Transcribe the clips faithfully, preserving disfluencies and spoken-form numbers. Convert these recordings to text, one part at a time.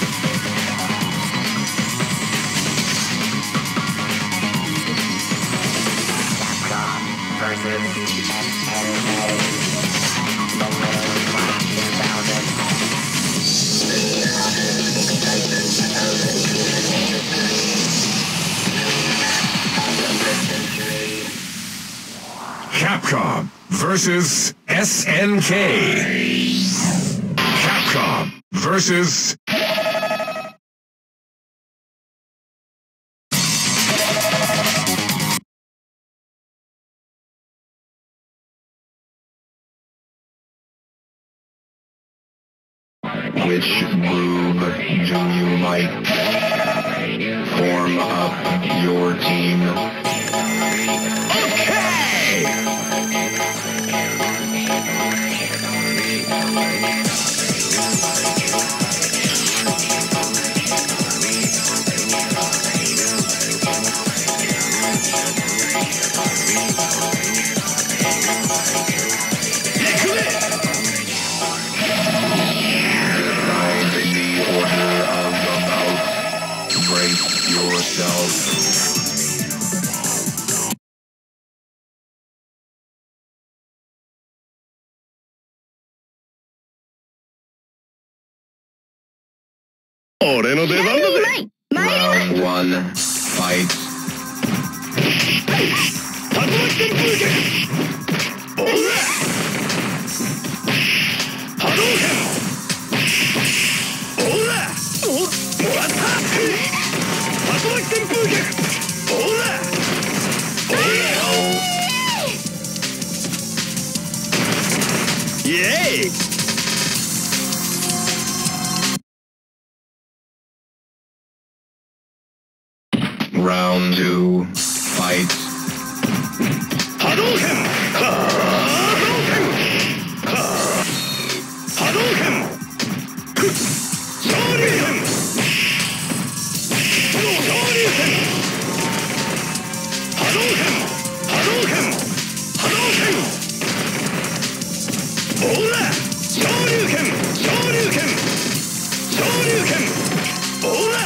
Capcom versus S N K. Capcom versus... Which group do you like? Form up your team. Round one, fight. Yay! Round two, fight. Hadouken! Hadouken! Hadouken! Shoryuken! Shoryuken! Hadouken! Hadouken! Hadouken! Ora! Shoryuken! Shoryuken! Shoryuken! Ora!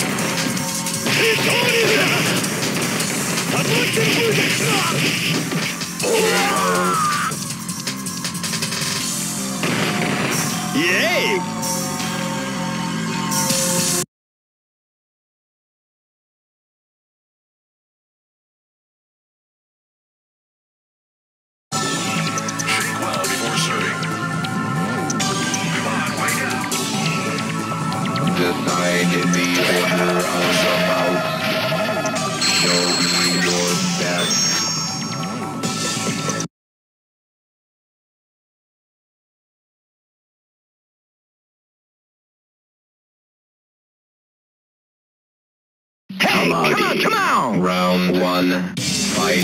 Yay! Shake well before serving. Come on, wake up. Decide the order of the bout. Show me your best. Hey, come on, come on! Round one, fight.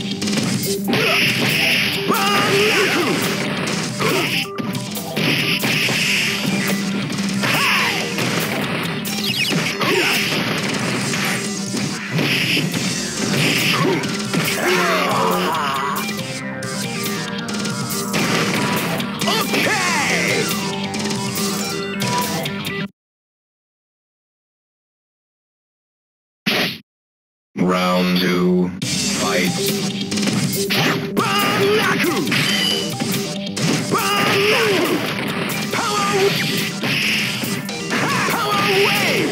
Round two, fight. Banlaku! Banlaku! Power! Power wave!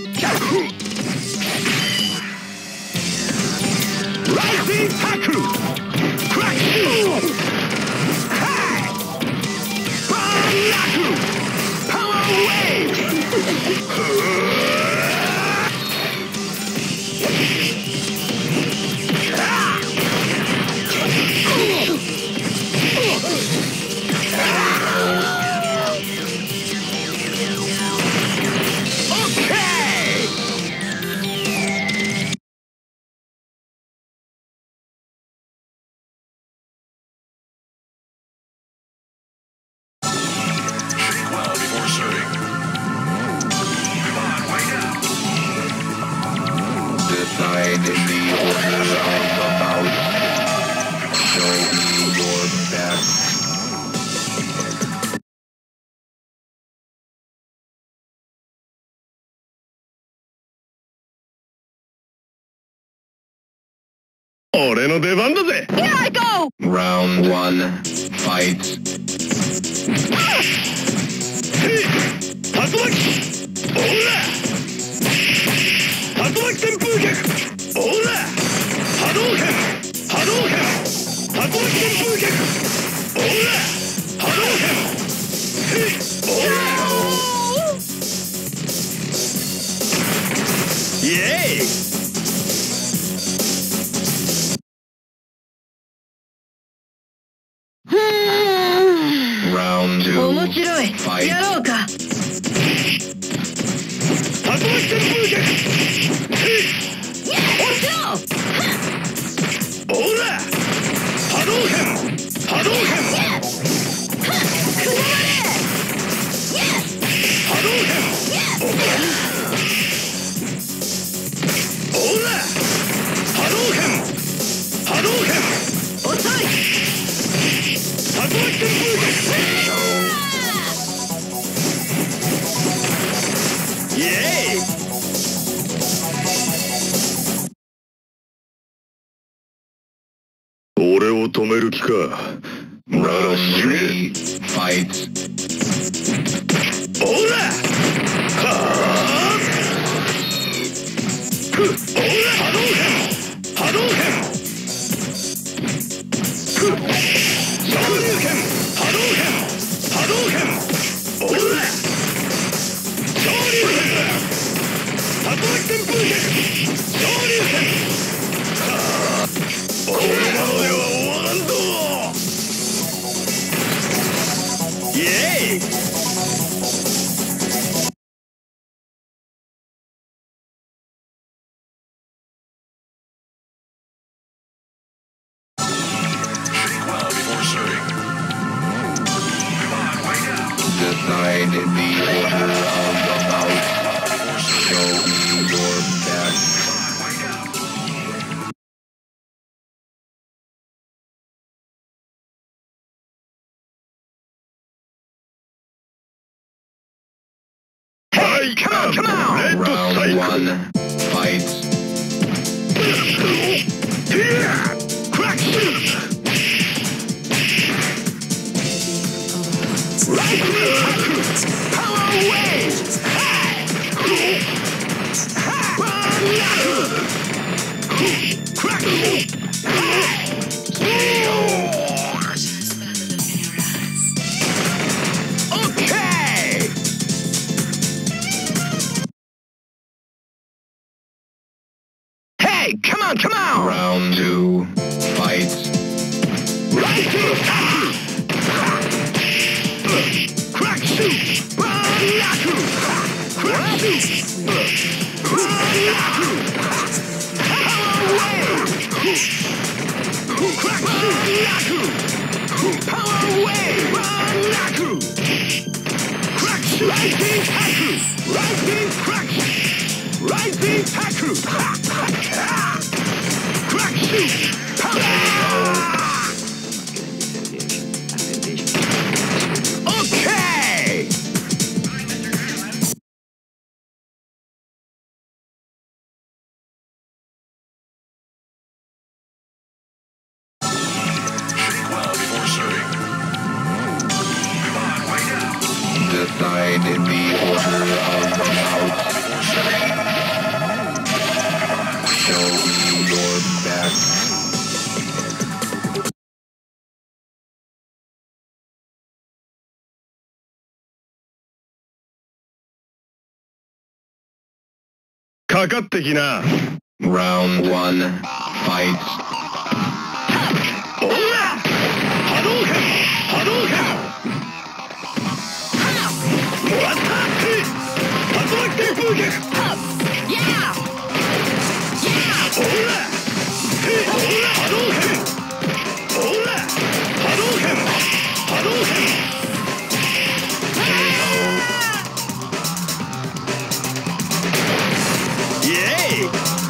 Rising Taku! Crack you! Hi! Banlaku! Power wave! 俺の出番だぜ。 Here I go! Round one, fight. へい、竜巻。おら竜巻旋風脚。おら波動拳。波動拳。竜巻旋風脚。おら波動拳。へい、おらイエーイ。 Round two, 面白い。 fight. やろうか。 竜巻旋風脚。へい、 落ちろ。 おら波動拳。波動拳。 くだまれ。 波動拳。おら波動拳。波動拳。 遅い。 竜巻旋風脚。イエーイ。俺を止める気か。なら Round 死ね。 three, fight. おらはあくおら波動拳。波動拳。く昇竜拳。波動拳。波動拳。おら昇竜拳。竜巻旋風脚。昇竜拳。はあ俺らの世は終わらんぞ。イエーイ。 Decide the order of the bout. Show me your best. Hey, come on, come on! Round one, fight. Here! Crack shoot! Right through! Power wave! Hey! Crack shoot! Okay! Hey, come on, come on! Round two, fight. Right through! Crack shoot! Banaku! Crack shoot! Banaku! Power wave! Crack shoot! Banaku! Power wave! Banaku! Crack shoot! Rising Taku! Rising crack! Rising Taku! Crack shoot! Power! Okay! Think well before serving. Come on, wake up. Decide the order of the bout. Show me your best. Round one, fight. Ora! Hadouken! Hadouken! Moratta! Hadouken Tenfugen! Yeah! Yeah! Ora! Ora! Hadouken! Ora! Hadouken! Hadouken! Yay!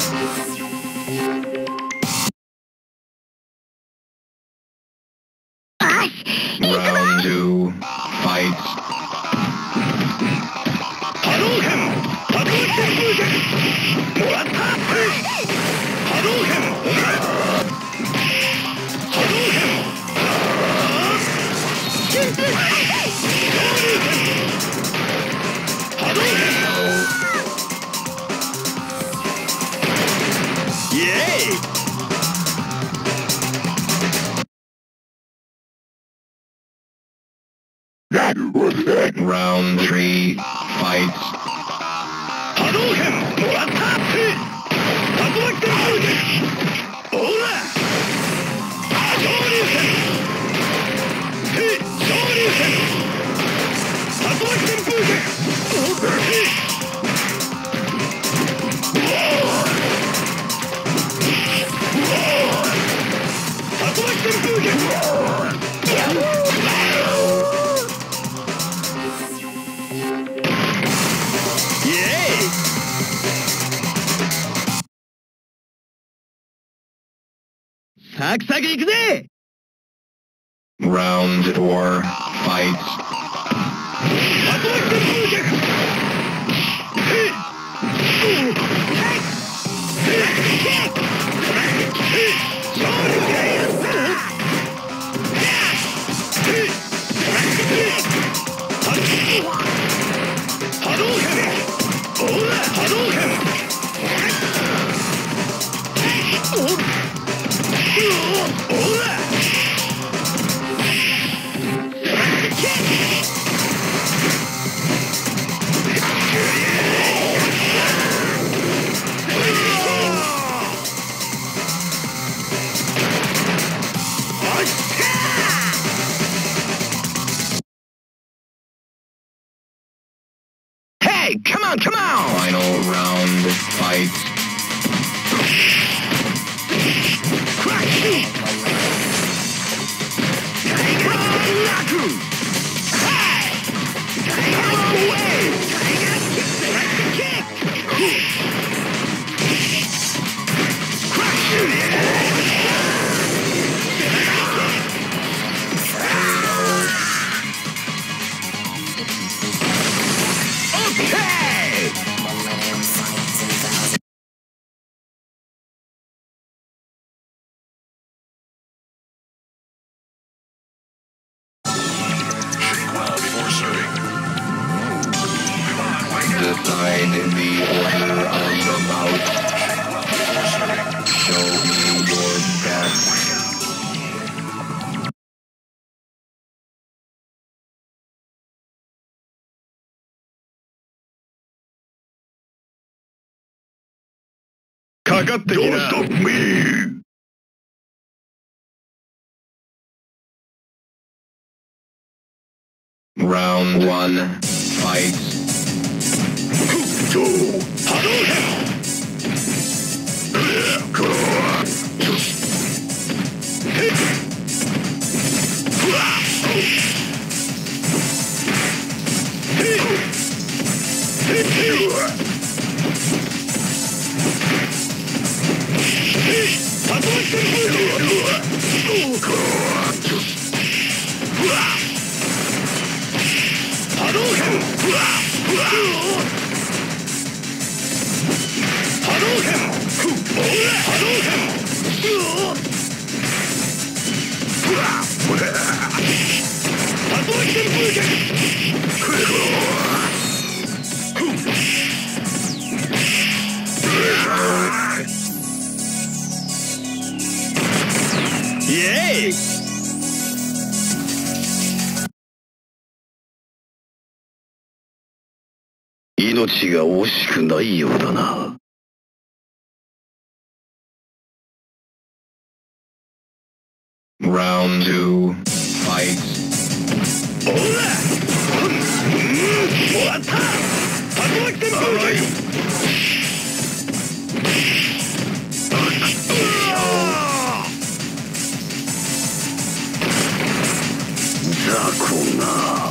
Round two, fight. Hadouken! Hadouken Tenfugen! Moratta! Hadouken! Round three, fight. 波動拳もらった。竜巻旋風拳。ほら昇竜拳。昇竜拳。竜巻旋風拳。竜巻旋風拳。サクサクいくぜ。 Round four, fight. 竜巻旋風拳。波動拳。ほら波動拳。ほら Hey, come on, come on! Final round, fight. Crash! Tiger Naku! Hey! Tiger away! Tiger kick! Kick! Crash! Okay! Shake well before serving. Come on, wind up. Decide in the order of the bout. Shake well before serving. Show me your best. Wind up. かかってきな。 Don't stop me! Round one, fight. 波動拳。波動拳。波動拳。波動拳。竜巻旋風拳。イエーイ。命が惜しくないようだな。 Round two, fight. ほら、終わった。竜巻旋風拳。雑魚な。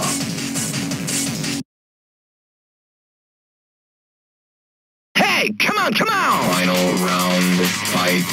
Hey, come on, come on! Final round, fight.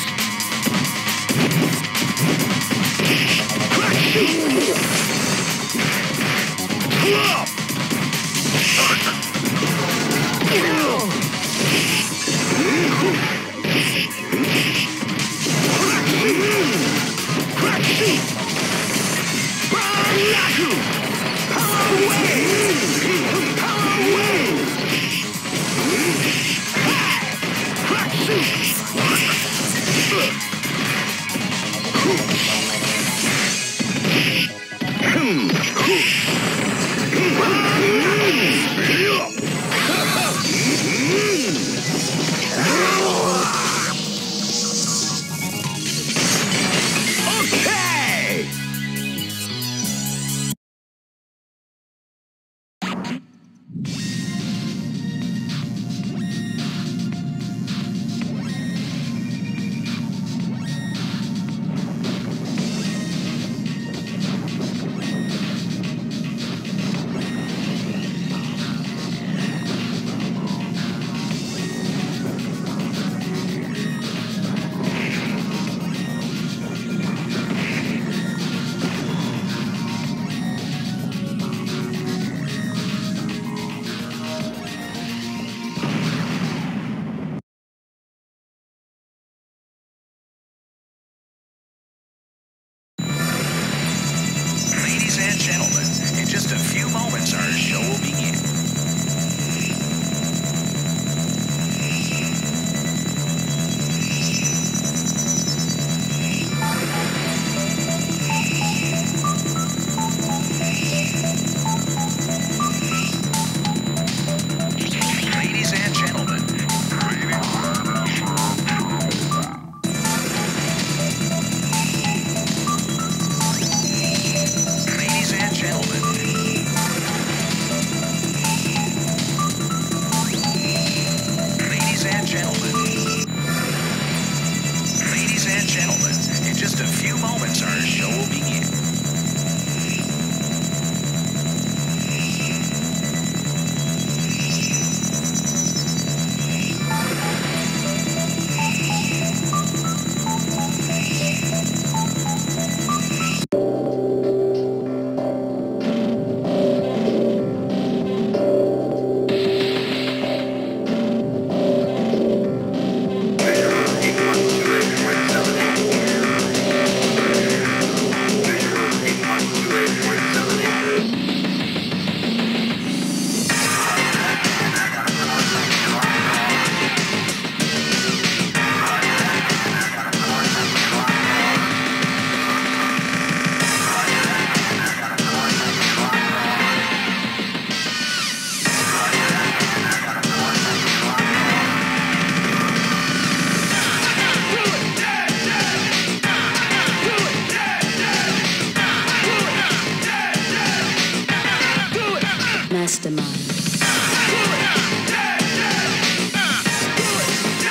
Mastermind.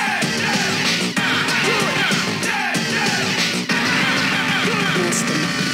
Mastermind.